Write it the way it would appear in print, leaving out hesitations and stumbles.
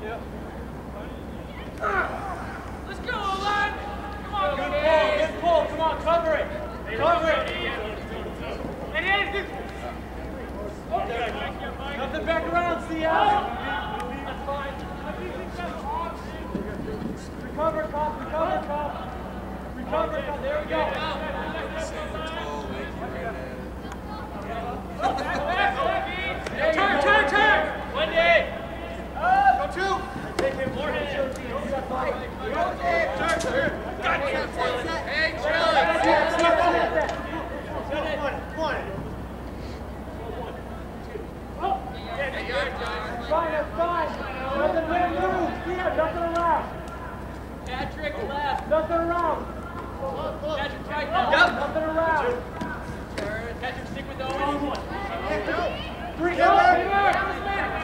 Let's go, line. Come on, good pull. Come on, cover it. Cover it. Nothing back around, Seattle. That's fine. Recover, Cop. Recover, Cop. Recover, Cop. There we go. Turn. Wendy. Go two. Take him more hands. Turn. Hey, chill. One. That's fine. Nothing there, move. Yeah, nothing around. Patrick left. Nothing around. Patrick right now. Yep. Nothing around. Patrick, stick with Owen. Three.